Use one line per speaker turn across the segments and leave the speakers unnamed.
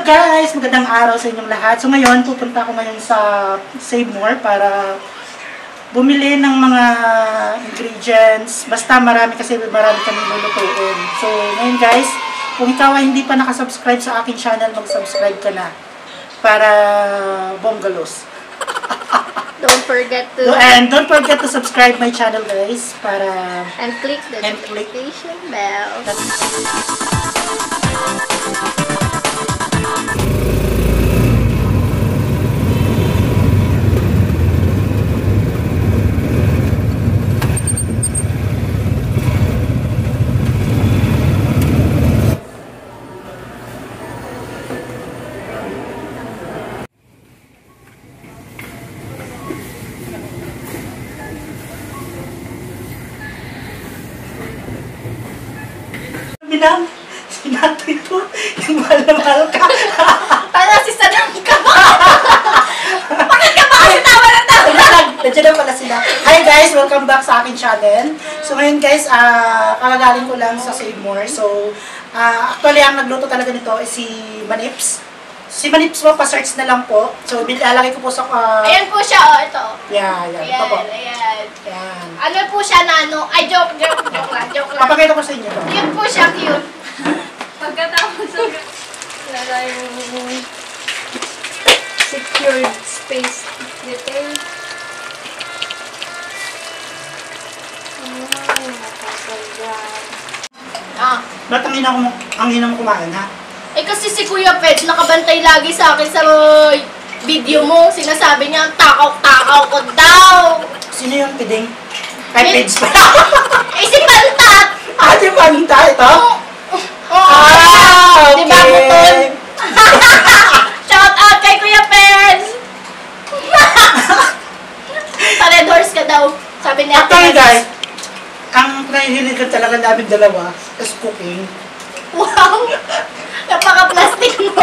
guys, magandang araw sa inyong lahat. So ngayon, pupunta ako ngayon sa Save More para bumili ng mga ingredients. Basta marami kasi marami kami lulutuin. So ngayon guys, kung ikaw ay hindi pa nakasubscribe sa aking channel, mag-subscribe ka na para bonggalos.
Don't forget to
don't forget to subscribe my channel guys para
and click the notification bell.
Binang, sinato ito, yung mahal na mahal ka.
Para si Sadam ka ba? Bakit ka ba kasi tawa ng tawa?
Nandiyan na pala sila. Hi guys, welcome back sa akin channel. So ngayon guys, kakagaling ko lang sa Save More. So, actually ang nagluto talaga nito is si Manips. Si Manips po, pa-search na lang po. So, ilalagay ko po sa...
Ayan po siya, oh, ito.
Yan. Ito po.
Ayan.
Yan.
Ano po siya na ano? Ay, joke lang.
Papakita ko sa inyo to.
Cute po siya, cute. Pagkatapos wala yung secured space detail.
Ba't ang hina mo kumain, ha?
Eh kasi si Kuya Ped, nakabantay lagi sa akin sa video mo. Sinasabi niya, takaw-takaw ko daw.
Sino yung piding? Ay, Peds pa.
Eh si Pantat!
Si Panta ito?
Okay. Diba, Butol? Shout out kay Kuya Ped! Pa-red horse ka daw. Sabi niya.
Actually guys, ang nahihilig ka talaga namin dalawa is cooking.
Wow! Napaka-plastic mo.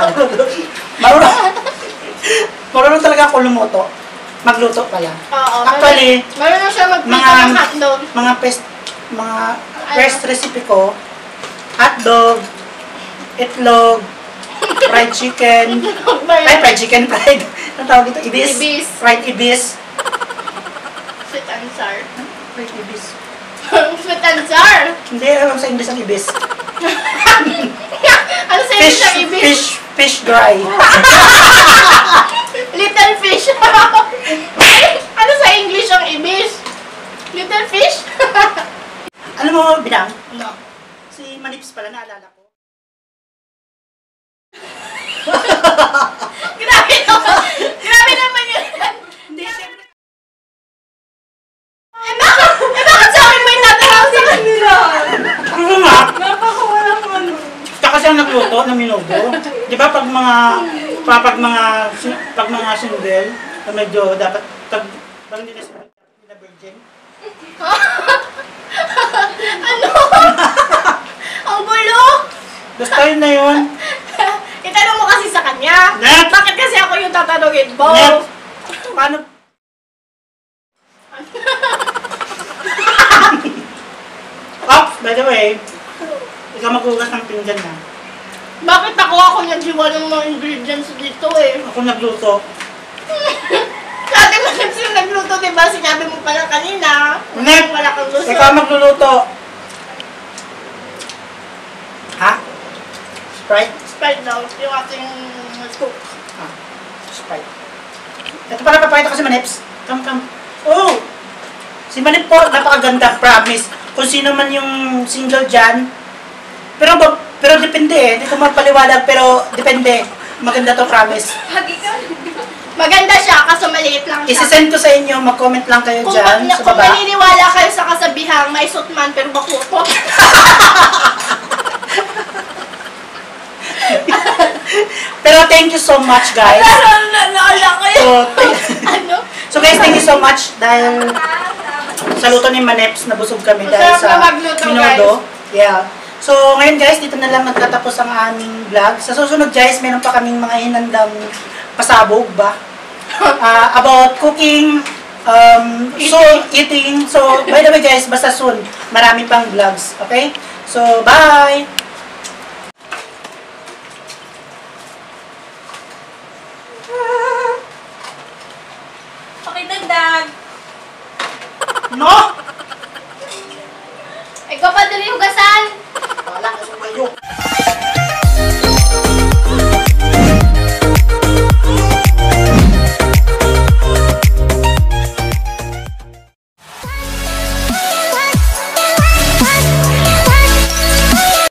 Marunong talaga ako lumuto. Magluto pala.
Oo.
Actually,
marunong siya magprito ng hotdog.
Mga first recipe ko, hotdog, itlog, fried chicken, fried. Ano tawag dito? Ibis. Fried ibis.
Sweet and sour.
Fried ibis.
Sweet and sour?
Hindi, alam sa English ang ibis.
Ano sa English ang ibis?
Fish dry.
Little fish. Ano sa English ang ibis? Little fish?
Alam mo, Binang?
No.
Si Manips pala, naalala ko.
Grabe naman. Grabe naman yun.
Hindi, siyempre.
Bakit sa akin may tataraw sa kanila?
Ano nga?
Napakawala ko ano.
Tsaka siya nagluto ng minudo. Di ba pag mga single, na medyo dapat, pag hindi na virgin?
Ano? Ang gulo!
Basta yun na yun.
Itanong mo kasi sa kanya.
Net!
Bakit kasi ako yung tatanungin mo?
Net! Paano? Oh, by the way, ikaw maghugas ng pinggan na.
Bakit ako naghiwa ng mga ingredients dito eh?
Ako nagluto.
Dati mo yung nagluto, diba? Sinabi mo pala kanina.
Net!
Wala kang gusto.
Ikaw magluluto. Ha? Sprite?
Sprite daw, yung ating cook.
Sprite. Ito pala papakita ko si Manips. Come. Oh! Si Manip po, napakaganda, promise. Kung sino man yung single dyan. Pero depende eh. Hindi ko magpaliwanag, pero depende. Maganda to, promise.
Maganda siya, kaso maliit lang siya.
Isisend ko sa inyo, mag-comment lang kayo dyan sa
Kung
baba.
maniniwala kayo sa kasabihang may suit man pero bakuto.
Pero thank you so much, guys.
Naalala kayo. So
guys, thank you so much dahil sa luto ni Manips, nabusog kami dahil sa minudo. Yeah. So, ngayon guys, dito na lang nagtatapos ang aming vlog. Sa susunod guys, meron pa kaming mga hinandang pasabog ba? About cooking, eating. So, by the way guys, basta soon, marami pang vlogs. Okay? So, bye!
dagdag.
No!
Ikaw pa dali hugasan.
Wala ko sa kayo.